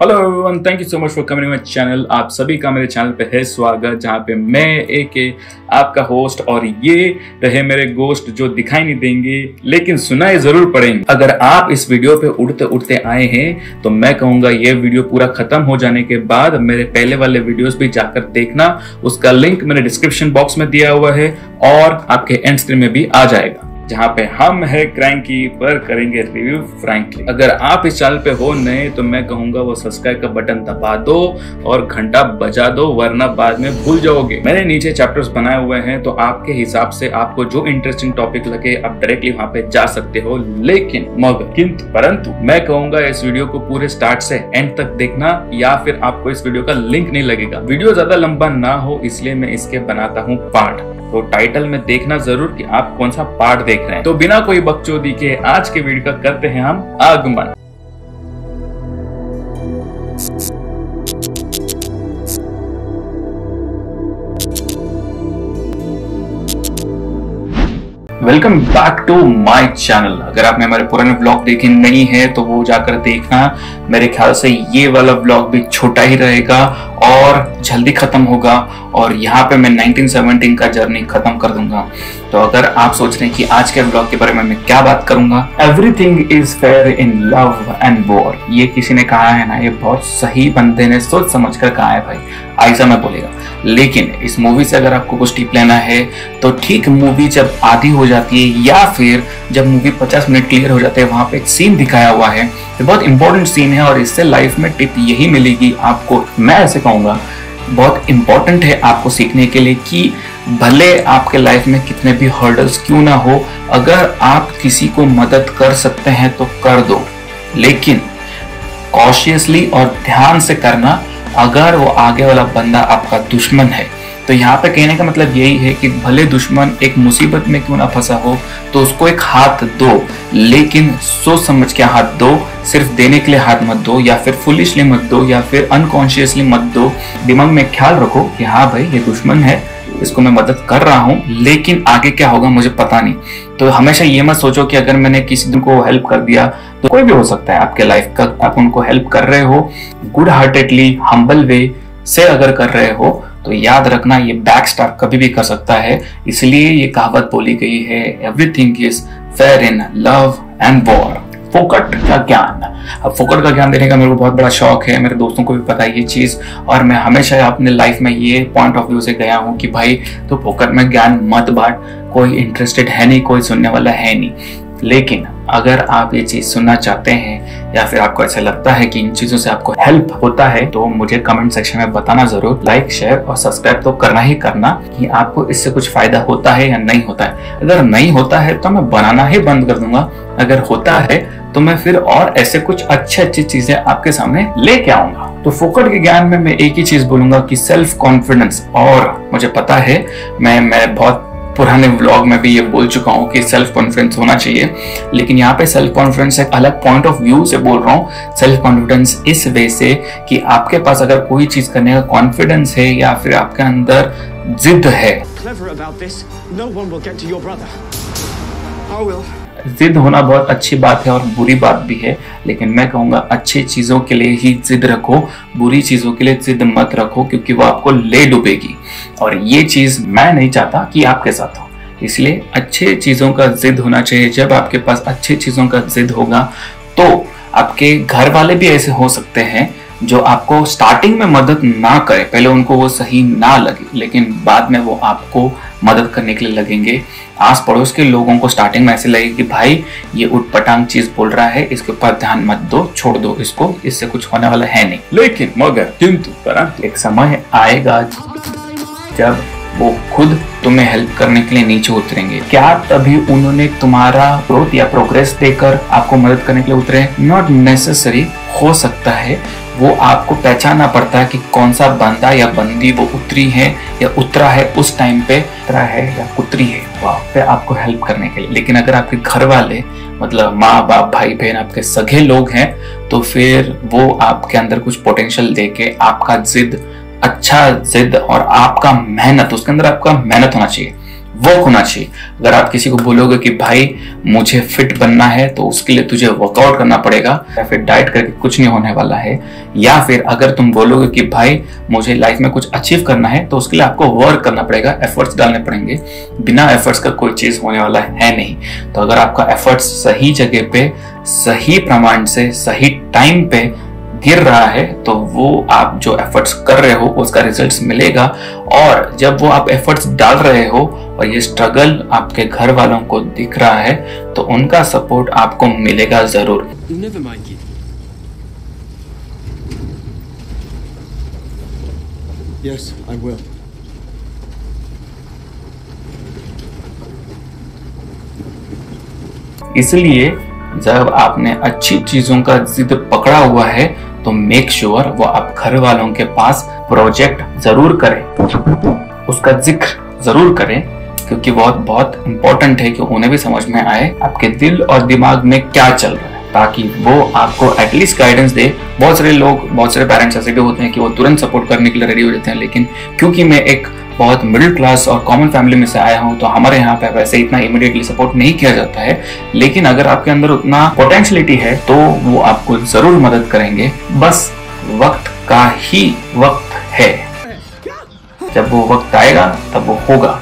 Hello everyone, thank you so much for coming my channel. आप सभी का मेरे चैनल पे है स्वागत, जहाँ पे मैं एक आपका होस्ट और ये रहे मेरे गोस्ट जो दिखाई नहीं देंगे लेकिन सुनाए जरूर पड़ेंगे। अगर आप इस वीडियो पे उड़ते उड़ते आए हैं तो मैं कहूंगा ये वीडियो पूरा खत्म हो जाने के बाद मेरे पहले वाले वीडियोस भी जाकर देखना, उसका लिंक मैंने डिस्क्रिप्शन बॉक्स में दिया हुआ है और आपके एंड स्क्रीन में भी आ जाएगा, जहाँ पे हम है क्रैंकी पर करेंगे रिव्यू फ्रैंकली। अगर आप इस चैनल पे हो नए तो मैं कहूंगा वो सब्सक्राइब का बटन दबा दो और घंटा बजा दो, वरना बाद में भूल जाओगे। मैंने नीचे चैप्टर्स बनाए हुए हैं तो आपके हिसाब से आपको जो इंटरेस्टिंग टॉपिक लगे आप डायरेक्टली वहाँ पे जा सकते हो। लेकिन मगर किंतु परंतु मैं कहूंगा इस वीडियो को पूरे स्टार्ट से एंड तक देखना, या फिर आपको इस वीडियो का लिंक नहीं लगेगा। वीडियो ज्यादा लंबा ना हो इसलिए मैं इसके बनाता हूँ पार्ट, तो टाइटल में देखना जरूर कि आप कौन सा पार्ट देख रहे हैं। तो बिना कोई बकचोदी के आज के वीडियो का करते हैं हम आगमन। Welcome back to my channel. अगर आपने हमारे पुराने व्लॉग देखे नहीं है तो वो जाकर देखना। मेरे ख्याल से ये वाला व्लॉग भी छोटा ही रहेगा और जल्दी खत्म होगा, और यहाँ पे मैं 1917 का जर्नी खत्म कर दूंगा। तो अगर आप सोच रहे हैं कि आज के व्लॉग के बारे में मैं क्या बात करूंगा, everything is fair in love and war, ये किसी ने कहा है ना, ये बहुत सही बंदे ने सोच समझ कर कहा है भाई, ऐसा मैं बोलेगा। लेकिन इस मूवी से अगर आपको कुछ टिप लेना है तो ठीक मूवी जब आधी हो जाती है या फिर जब मूवी 50 मिनट क्लियर हो जाते हैं, वहां पे एक सीन दिखाया हुआ है, ये बहुत इंपॉर्टेंट सीन है और इससे लाइफ में टिप यही मिलेगी आपको। मैं ऐसे कहूंगा बहुत इंपॉर्टेंट है आपको सीखने के लिए कि भले आपके लाइफ में कितने भी हर्डल्स क्यों ना हो, अगर आप किसी को मदद कर सकते हैं तो कर दो, लेकिन कॉशियसली और ध्यान से करना। अगर वो आगे वाला बंदा आपका दुश्मन है तो यहाँ पे कहने का मतलब यही है कि भले दुश्मन एक मुसीबत में क्यों ना फंसा हो तो उसको एक हाथ दो, लेकिन सोच समझ के हाथ दो। सिर्फ देने के लिए हाथ मत दो, या फिर फुलिशली मत दो, या फिर अनकॉन्शियसली मत दो। दिमाग में ख्याल रखो कि हाँ भाई ये दुश्मन है, इसको मैं मदद कर रहा हूँ, लेकिन आगे क्या होगा मुझे पता नहीं। तो हमेशा ये मत सोचो कि अगर मैंने किसी को हेल्प कर दिया तो कोई भी हो सकता है आपके लाइफ का, आप उनको हेल्प कर रहे हो गुड हार्टेडली, हम्बल वे से अगर कर रहे हो तो याद रखना ये बैक स्टैब कभी भी कर सकता है। इसलिए ये कहावत बोली गई है, everything is fair in love and war. फोकट का ज्ञान, अब फोकट का ज्ञान देने का मेरे को बहुत बड़ा शौक है, मेरे दोस्तों को भी पता है ये चीज, और मैं हमेशा अपने लाइफ में ये पॉइंट ऑफ व्यू से गया हूँ कि भाई तो फोकट में ज्ञान मत बांट, कोई इंटरेस्टेड है नहीं, कोई सुनने वाला है नहीं। लेकिन अगर आप ये चीज सुनना चाहते हैं या फिर आपको ऐसा लगता है कि इन चीजों से आपको हेल्प होता है तो मुझे कमेंट सेक्शन में बताना जरूर। लाइक, शेयर और सब्सक्राइब तो करना ही करना कि आपको इससे कुछ फायदा होता है या नहीं होता है। अगर नहीं होता है तो मैं बनाना ही बंद कर दूंगा, अगर होता है तो मैं फिर और ऐसे कुछ अच्छी चीजें आपके सामने लेके आऊंगा। तो फोकट के ज्ञान में मैं एक ही चीज बोलूंगा कि सेल्फ कॉन्फिडेंस, और मुझे पता है मैं बहुत पुराने व्लॉग में भी ये बोल चुका हूँ कि सेल्फ कॉन्फिडेंस होना चाहिए, लेकिन यहाँ पे सेल्फ कॉन्फिडेंस एक अलग पॉइंट ऑफ व्यू से बोल रहा हूँ। सेल्फ कॉन्फिडेंस इस वे से कि आपके पास अगर कोई चीज करने का कॉन्फिडेंस है या फिर आपके अंदर जिद है। जिद होना बहुत अच्छी बात है और बुरी बात भी है, लेकिन मैं कहूंगा अच्छी चीजों के लिए ही जिद रखो, बुरी चीजों के लिए जिद मत रखो, क्योंकि वो आपको ले डूबेगी और ये चीज मैं नहीं चाहता कि आपके साथ हो। इसलिए अच्छे चीजों का जिद होना चाहिए। जब आपके पास अच्छी चीजों का जिद होगा तो आपके घर वाले भी ऐसे हो सकते हैं जो आपको स्टार्टिंग में मदद ना करे, पहले उनको वो सही ना लगे, लेकिन बाद में वो आपको मदद करने के लिए लगेंगे। आस पड़ोस के लोगों को स्टार्टिंग में ऐसे लगे कि भाई ये उटपटांग चीज बोल रहा है, इसके ऊपर ध्यान मत दो, छोड़ दो इसको, इससे कुछ होने वाला है नहीं। लेकिन मगर किंतु परंतु एक समय आएगा जब वो खुद तुम्हें हेल्प करने के लिए नीचे उतरेंगे। क्या तभी उन्होंने तुम्हारा ग्रोथ या प्रोग्रेस देकर आपको मदद करने के लिए उतरे? Not necessary. हो सकता है वो आपको पहचानना पड़ता है कि कौन सा बंदा या बंदी वो उतरी है या उतरा है उस टाइम पे, उतरा है या उतरी है वहाँ पे आपको हेल्प करने के लिए। लेकिन अगर आपके घर वाले मतलब माँ बाप भाई बहन आपके सगे लोग हैं तो फिर वो आपके अंदर कुछ पोटेंशियल देके आपका जिद, अच्छा जिद और आपका मेहनत, उसके अंदर आपका मेहनत होना चाहिए, वर्क होना चाहिए। अगर आप किसी को बोलोगे कि भाई मुझे फिट बनना है तो उसके लिए तुझे वर्कआउट करना पड़ेगा, या फिर डाइट करके कुछ नहीं होने वाला है, या फिर अगर तुम बोलोगे कि भाई मुझे लाइफ में कुछ अचीव करना है तो उसके लिए आपको वर्क करना पड़ेगा, एफर्ट्स डालने पड़ेंगे। बिना एफर्ट्स का कोई चीज होने वाला है नहीं। तो अगर आपका एफर्ट्स सही जगह पे, सही प्रमाण से, सही टाइम पे गिर रहा है तो वो आप जो एफर्ट्स कर रहे हो उसका रिजल्ट्स मिलेगा। और जब वो आप एफर्ट्स डाल रहे हो और ये स्ट्रगल आपके घर वालों को दिख रहा है तो उनका सपोर्ट आपको मिलेगा जरूर। Yes, I will. इसलिए जब आपने अच्छी चीजों का जिद पकड़ा हुआ है तो मेक श्योर वो आप घर वालों के पास प्रोजेक्ट जरूर करें, उसका जिक्र जरूर करें, क्योंकि बहुत बहुत इंपॉर्टेंट है कि उन्हें भी समझ में आए आपके दिल और दिमाग में क्या चल रहा है, ताकि वो आपको एटलीस्ट गाइडेंस दे। बहुत सारे लोग, बहुत सारे पेरेंट्स ऐसे भी होते हैं कि वो तुरंत सपोर्ट करने के लिए रेडी हो जाते हैं, लेकिन क्योंकि मैं एक बहुत मिडिल क्लास और कॉमन फैमिली में से आया हूं तो हमारे यहाँ पे वैसे इतना इमीडिएटली सपोर्ट नहीं किया जाता है। लेकिन अगर आपके अंदर उतना पोटेंशियलिटी है तो वो आपको जरूर मदद करेंगे। बस वक्त का ही वक्त है, जब वो वक्त आएगा तब वो होगा,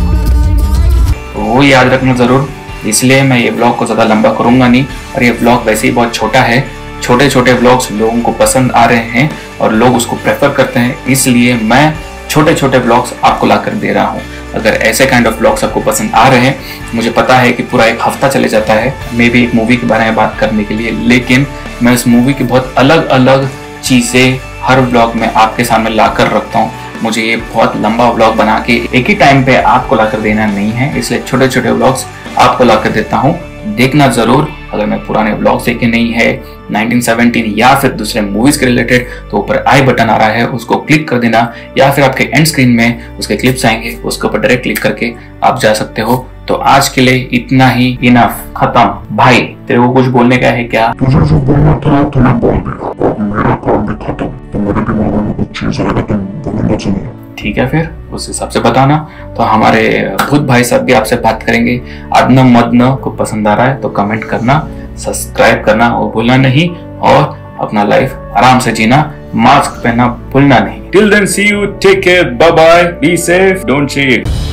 तो वो याद रखना जरूर। इसलिए मैं ये ब्लॉग को ज्यादा लंबा करूंगा नहीं, और ये ब्लॉग वैसे ही बहुत छोटा है। छोटे छोटे ब्लॉग्स लोगों को पसंद आ रहे हैं और लोग उसको प्रेफर करते हैं, इसलिए मैं छोटे छोटे ब्लॉग्स आपको लाकर दे रहा हूँ। अगर ऐसे काइंड ऑफ ब्लॉग्स आपको पसंद आ रहे हैं, मुझे पता है कि पूरा एक हफ्ता चले जाता है मे भी एक मूवी के बारे में बात करने के लिए, लेकिन मैं उस मूवी की बहुत अलग अलग चीजें हर ब्लॉग में आपके सामने लाकर रखता हूँ। मुझे ये बहुत लंबा ब्लॉग बना के एक ही टाइम पे आपको लाकर देना नहीं है, इसलिए छोटे छोटे ब्लॉग्स आपको लाकर देता हूँ। देखना जरूर। अगर मैं पुराने ब्लॉग्स देखे नहीं है 1917 या फिर दूसरे मूवीज के रिलेटेड, तो ऊपर आई बटन आ रहा है, उसको क्लिक कर देना, या फिर आपके एंड स्क्रीन में उसके क्लिप्स आएंगे, उसके ऊपर डायरेक्ट क्लिक करके आप जा सकते हो। तो आज के लिए इतना ही, इनफ, खत्म। भाई तेरे को कुछ बोलने का है क्या? तुझे जो बोलना था तूने बोल दिया, और मेरा काम भी खत्म। तो मेरे दिमाग में कुछ चीज आएगा तो बोलूंगा सुनिए। ठीक है, फिर उस हिसाब से बताना। तो हमारे भूत भाई साहब भी आपसे बात करेंगे। अदन मदन को पसंद आ रहा है तो कमेंट करना, सब्सक्राइब करना और भूलना नहीं, और अपना लाइफ आराम से जीना, मास्क पहनना भूलना नहीं। Till then see you, take care, bye bye, be safe, don't cheat.